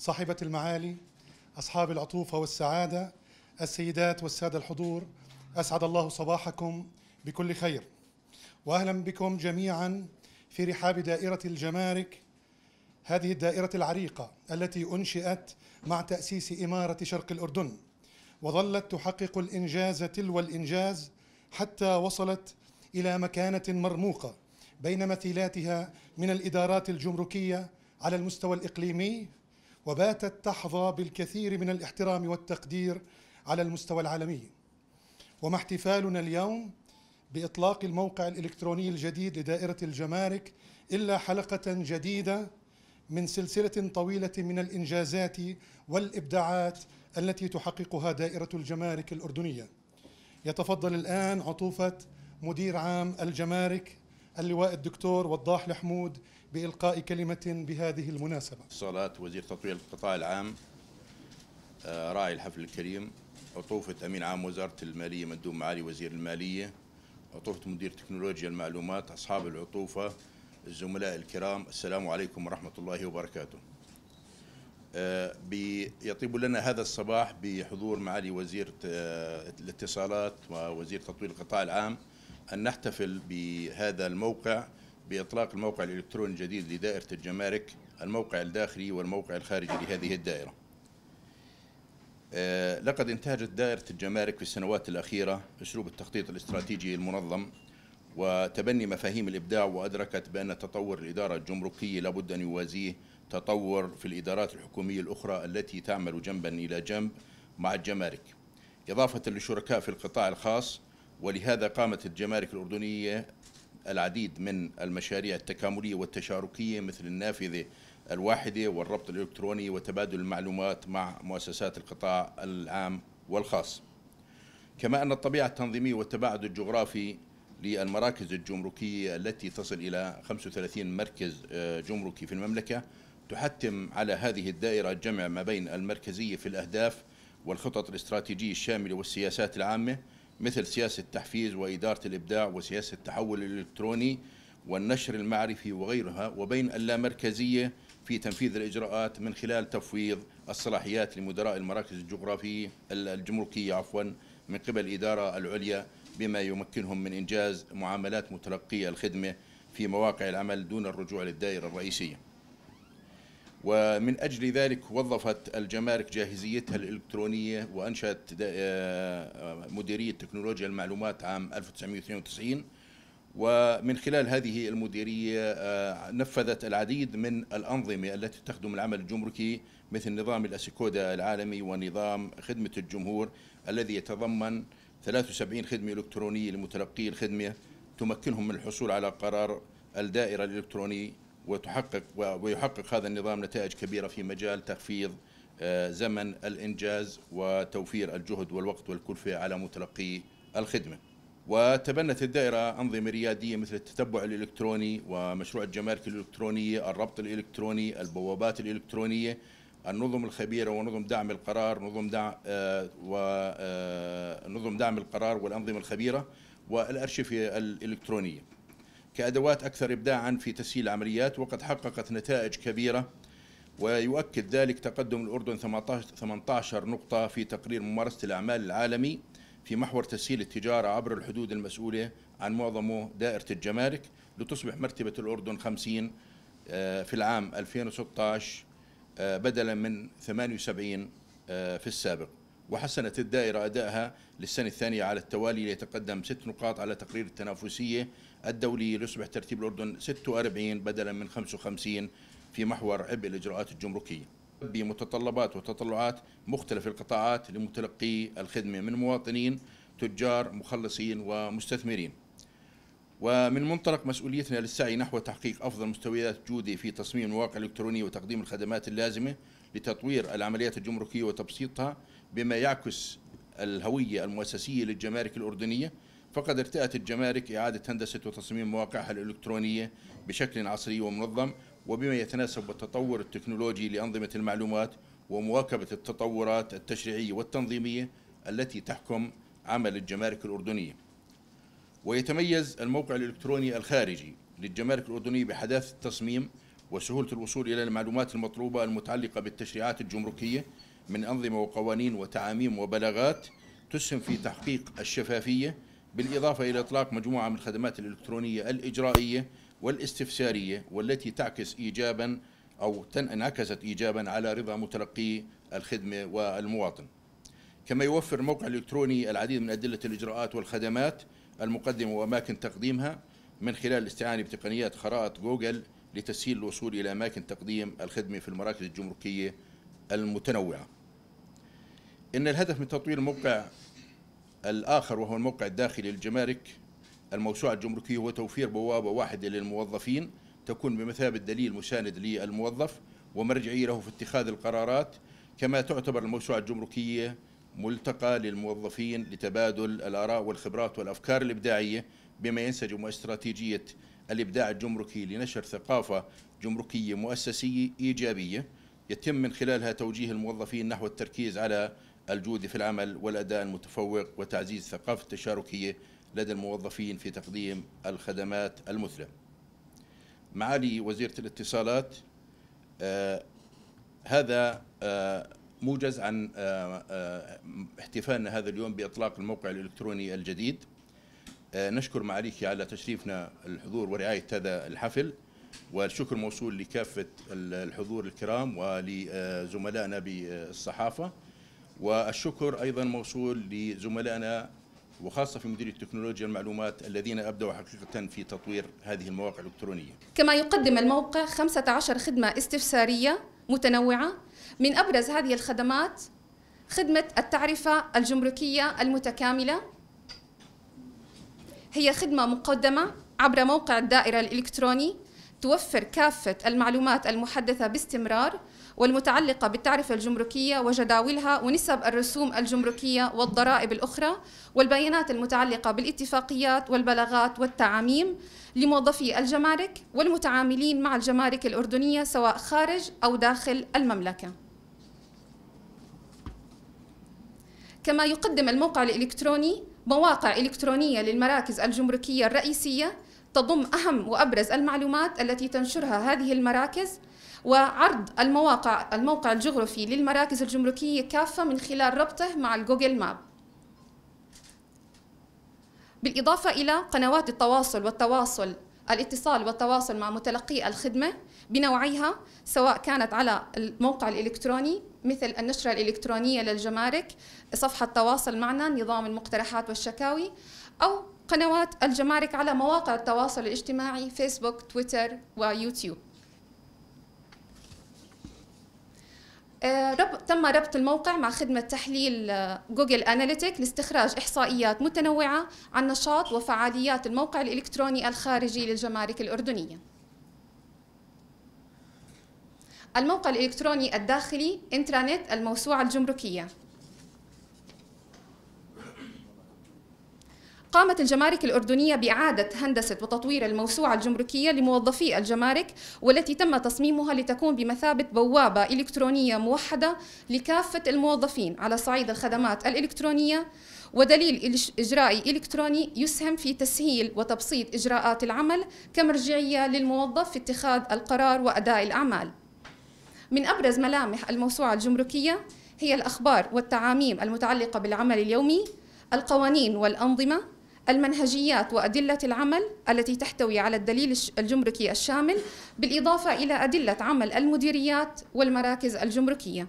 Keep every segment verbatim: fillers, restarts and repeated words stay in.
صاحبة المعالي، أصحاب العطوفة والسعادة، السيدات والسادة الحضور، أسعد الله صباحكم بكل خير، وأهلا بكم جميعا في رحاب دائرة الجمارك، هذه الدائرة العريقة التي أنشئت مع تأسيس إمارة شرق الأردن، وظلت تحقق الإنجاز تلو الإنجاز حتى وصلت إلى مكانة مرموقة بين مثيلاتها من الإدارات الجمركية على المستوى الإقليمي، وباتت تحظى بالكثير من الاحترام والتقدير على المستوى العالمي. ومع احتفالنا اليوم بإطلاق الموقع الإلكتروني الجديد لدائرة الجمارك إلا حلقة جديدة من سلسلة طويلة من الإنجازات والإبداعات التي تحققها دائرة الجمارك الأردنية. يتفضل الآن عطوفة مدير عام الجمارك اللواء الدكتور وضاح الحمود بإلقاء كلمة بهذه المناسبة. صلاة وزير تطوير القطاع العام، راعي الحفل الكريم، عطوفة أمين عام وزارة المالية مندوب معالي وزير المالية، عطوفة مدير تكنولوجيا المعلومات، أصحاب العطوفة، الزملاء الكرام، السلام عليكم ورحمة الله وبركاته. يطيب لنا هذا الصباح بحضور معالي وزير الاتصالات ووزير تطوير القطاع العام أن نحتفل بهذا الموقع بإطلاق الموقع الإلكتروني الجديد لدائرة الجمارك، الموقع الداخلي والموقع الخارجي لهذه الدائرة. لقد انتهجت دائرة الجمارك في السنوات الأخيرة أسلوب التخطيط الاستراتيجي المنظم وتبني مفاهيم الإبداع، وأدركت بأن تطور الإدارة الجمركية لابد أن يوازيه تطور في الإدارات الحكومية الأخرى التي تعمل جنبا إلى جنب مع الجمارك، إضافة للشركاء في القطاع الخاص. ولهذا قامت الجمارك الأردنية العديد من المشاريع التكاملية والتشاركية مثل النافذة الواحدة والربط الإلكتروني وتبادل المعلومات مع مؤسسات القطاع العام والخاص. كما أن الطبيعة التنظيمية والتباعد الجغرافي للمراكز الجمركية التي تصل إلى خمسة وثلاثين مركز جمركي في المملكة تحتم على هذه الدائرة الجمع ما بين المركزية في الأهداف والخطط الاستراتيجية الشاملة والسياسات العامة مثل سياسة التحفيز وإدارة الإبداع وسياسة التحول الإلكتروني والنشر المعرفي وغيرها، وبين اللامركزية في تنفيذ الإجراءات من خلال تفويض الصلاحيات لمدراء المراكز الجغرافية الجمركية عفوا من قبل الإدارة العليا، بما يمكنهم من إنجاز معاملات متلقي الخدمة في مواقع العمل دون الرجوع للدائرة الرئيسية. ومن أجل ذلك وظفت الجمارك جاهزيتها الإلكترونية وأنشأت مديرية تكنولوجيا المعلومات عام ألف وتسعمئة واثنين وتسعين، ومن خلال هذه المديرية نفذت العديد من الأنظمة التي تخدم العمل الجمركي مثل نظام الأسيكودا العالمي ونظام خدمة الجمهور الذي يتضمن ثلاث وسبعين خدمة إلكترونية لمتلقي الخدمة تمكنهم من الحصول على قرار الدائرة الإلكتروني، وتحقق ويحقق هذا النظام نتائج كبيرة في مجال تخفيض زمن الإنجاز وتوفير الجهد والوقت والكلفة على متلقي الخدمة. وتبنت الدائرة أنظمة ريادية مثل التتبع الإلكتروني ومشروع الجمارك الإلكترونية، الربط الإلكتروني، البوابات الإلكترونية، النظم الخبيرة ونظم دعم القرار، نظم دعم ونظم دعم القرار والأنظمة الخبيرة، والأرشفة الإلكترونية كأدوات أكثر إبداعا في تسهيل العمليات، وقد حققت نتائج كبيرة. ويؤكد ذلك تقدم الأردن ثمانية عشر نقطة في تقرير ممارسة الأعمال العالمي في محور تسهيل التجارة عبر الحدود المسؤولة عن معظمه دائرة الجمارك، لتصبح مرتبة الأردن خمسين في العام ألفين وستة عشر بدلا من ثمانية وسبعين في السابق. وحسنت الدائرة أدائها للسنة الثانية على التوالي ليتقدم ست نقاط على تقرير التنافسية الدولي، ليصبح ترتيب الأردن ستة وأربعين بدلا من خمسة وخمسين في محور عبء الإجراءات الجمركية بمتطلبات وتطلعات مختلف القطاعات لمتلقي الخدمة من مواطنين، تجار، مخلصين ومستثمرين. ومن منطلق مسؤوليتنا للسعي نحو تحقيق أفضل مستويات جودة في تصميم المواقع الإلكترونية وتقديم الخدمات اللازمة لتطوير العمليات الجمركية وتبسيطها بما يعكس الهوية المؤسسية للجمارك الأردنية، فقد ارتأت الجمارك إعادة هندسة وتصميم مواقعها الإلكترونية بشكل عصري ومنظم، وبما يتناسب بالتطور التكنولوجي لأنظمة المعلومات ومواكبة التطورات التشريعية والتنظيمية التي تحكم عمل الجمارك الأردنية. ويتميز الموقع الإلكتروني الخارجي للجمارك الأردنية بحداثة التصميم وسهولة الوصول إلى المعلومات المطلوبة المتعلقة بالتشريعات الجمركية من أنظمة وقوانين وتعاميم وبلاغات تسهم في تحقيق الشفافية، بالإضافة إلى إطلاق مجموعة من الخدمات الإلكترونية الإجرائية والاستفسارية، والتي تعكس إيجابا أو انعكست إيجابا على رضا متلقي الخدمة والمواطن. كما يوفر الموقع الإلكتروني العديد من أدلة الإجراءات والخدمات المقدمة وأماكن تقديمها من خلال الاستعانة بتقنيات خرائط جوجل لتسهيل الوصول إلى أماكن تقديم الخدمة في المراكز الجمركية المتنوعة. إن الهدف من تطوير الموقع الآخر وهو الموقع الداخلي للجمارك الموسوعة الجمركية هو توفير بوابة واحدة للموظفين تكون بمثابة دليل مساند للموظف ومرجعية له في اتخاذ القرارات. كما تعتبر الموسوعة الجمركية ملتقى للموظفين لتبادل الآراء والخبرات والأفكار الإبداعية، بما ينسجم استراتيجية الإبداع الجمركي لنشر ثقافة جمركية مؤسسية إيجابية يتم من خلالها توجيه الموظفين نحو التركيز على الجودة في العمل والأداء المتفوق وتعزيز الثقافة التشاركية لدى الموظفين في تقديم الخدمات المثلى. معالي وزيرة الاتصالات، آه هذا آه موجز عن آه آه احتفالنا هذا اليوم بإطلاق الموقع الإلكتروني الجديد. آه نشكر معاليك على تشريفنا الحضور ورعاية هذا الحفل، والشكر موصول لكافة الحضور الكرام ولزملائنا بالصحافة، والشكر أيضا موصول لزملائنا وخاصة في مديرية تكنولوجيا المعلومات الذين أبدوا حقيقة في تطوير هذه المواقع الإلكترونية. كما يقدم الموقع خمسة عشر خدمة استفسارية متنوعة، من أبرز هذه الخدمات خدمة التعرفة الجمركية المتكاملة، هي خدمة مقدمة عبر موقع الدائرة الإلكتروني توفر كافة المعلومات المحدثة باستمرار والمتعلقة بالتعرفة الجمركية وجداولها ونسب الرسوم الجمركية والضرائب الأخرى والبيانات المتعلقة بالاتفاقيات والبلاغات والتعاميم لموظفي الجمارك والمتعاملين مع الجمارك الأردنية سواء خارج أو داخل المملكة. كما يقدم الموقع الإلكتروني مواقع إلكترونية للمراكز الجمركية الرئيسية تضم أهم وأبرز المعلومات التي تنشرها هذه المراكز، وعرض المواقع الموقع الجغرافي للمراكز الجمركية كافة من خلال ربطه مع الجوجل ماب، بالإضافة إلى قنوات التواصل والتواصل الاتصال والتواصل مع متلقي الخدمة بنوعيها، سواء كانت على الموقع الإلكتروني مثل النشرة الإلكترونية للجمارك، صفحة تواصل معنا، نظام المقترحات والشكاوي، أو قنوات الجمارك على مواقع التواصل الاجتماعي فيسبوك، تويتر ويوتيوب. رب تم ربط الموقع مع خدمة تحليل جوجل أناليتيك لاستخراج إحصائيات متنوعة عن نشاط وفعاليات الموقع الإلكتروني الخارجي للجمارك الأردنية. الموقع الإلكتروني الداخلي إنترانت الموسوعة الجمركية. قامت الجمارك الأردنية بإعادة هندسة وتطوير الموسوعة الجمركية لموظفي الجمارك، والتي تم تصميمها لتكون بمثابة بوابة إلكترونية موحدة لكافة الموظفين على صعيد الخدمات الإلكترونية، ودليل إجرائي إلكتروني يسهم في تسهيل وتبسيط إجراءات العمل كمرجعية للموظف في اتخاذ القرار وأداء الأعمال. من أبرز ملامح الموسوعة الجمركية هي الأخبار والتعاميم المتعلقة بالعمل اليومي، القوانين والأنظمة، المنهجيات وأدلة العمل التي تحتوي على الدليل الجمركي الشامل، بالإضافة إلى أدلة عمل المديريات والمراكز الجمركية.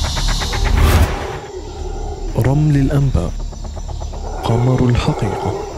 رمل الأنباء، قمر الحقيقة.